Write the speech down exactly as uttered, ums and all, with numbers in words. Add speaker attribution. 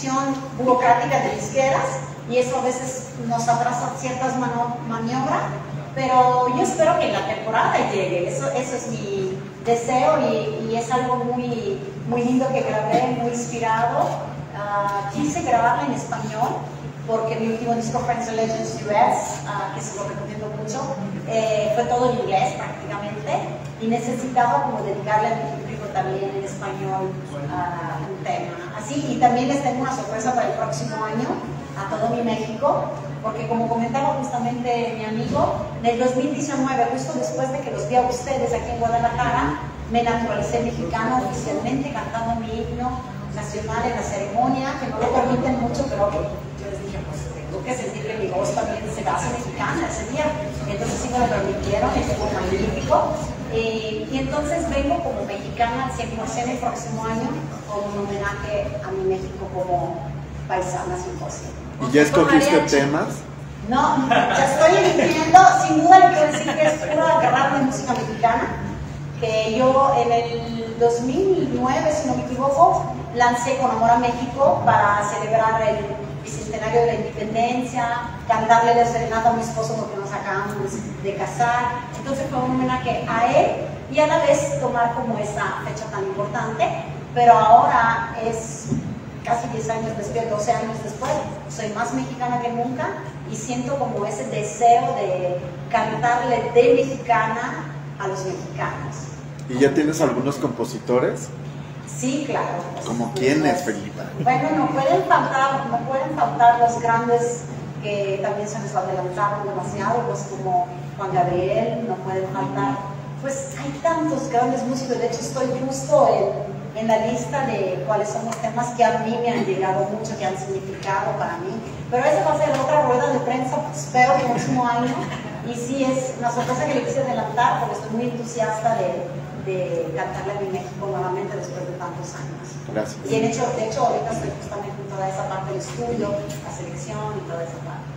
Speaker 1: decisión burocrática de disqueras y eso a veces nos atrasa ciertas mano, maniobras, pero yo espero que la temporada llegue, eso, eso es mi deseo y, y es algo muy, muy lindo que grabé, muy inspirado. Uh, quise grabarla en español porque mi último disco, Friends and Legends U S, uh, que se lo recomiendo mucho, eh, fue todo en inglés prácticamente y necesitaba como dedicarle a mi público también en español uh, un tema. Así, y también les tengo una sorpresa para el próximo año a todo mi México, porque como comentaba justamente mi amigo, en el dos mil diecinueve, justo después de que los vi a ustedes aquí en Guadalajara, me naturalicé mexicano oficialmente cantando mi himno nacional en la ceremonia, que no lo permiten mucho, pero yo les dije, pues tengo que sentir que mi voz también se hace mexicana ese día. Entonces sí me lo permitieron, estuvo magnífico. Eh, y entonces vengo como mexicana al cien por ciento el próximo año con un homenaje a mi México como paisana cien por ciento.
Speaker 2: ¿Y ya escogiste temas?
Speaker 1: No, ya estoy eligiendo, sin duda le quiero decir que es pura agarrar de música mexicana, que yo en el dos mil nueve, si no me equivoco, lancé Con Amor a México para celebrar el bicentenario de la independencia, cantarle la serenata a mi esposo porque nos acabamos de casar. Entonces fue un homenaje a él y a la vez tomar como esa fecha tan importante, pero ahora es casi diez años después, doce años después, soy más mexicana que nunca y siento como ese deseo de cantarle de mexicana a los mexicanos.
Speaker 2: ¿Y ya tienes algunos compositores?
Speaker 1: Sí, claro.
Speaker 2: ¿Como quiénes, Felipa?
Speaker 1: Bueno, no pueden faltar, no pueden faltar los grandes que también se nos adelantaron demasiado, pues como Juan Gabriel, no pueden faltar. Pues hay tantos grandes músicos, de hecho estoy justo en, en la lista de cuáles son los temas que a mí me han llegado mucho, que han significado para mí. Pero esa va a ser otra rueda de prensa, pues, espero el próximo año. Y sí, es una sorpresa que le quise adelantar porque estoy muy entusiasta de, de cantarle a mi México nuevamente después de tantos años.
Speaker 2: Gracias.
Speaker 1: Y en hecho, de hecho, ahorita estoy justamente en toda esa parte del estudio, la selección y toda esa parte.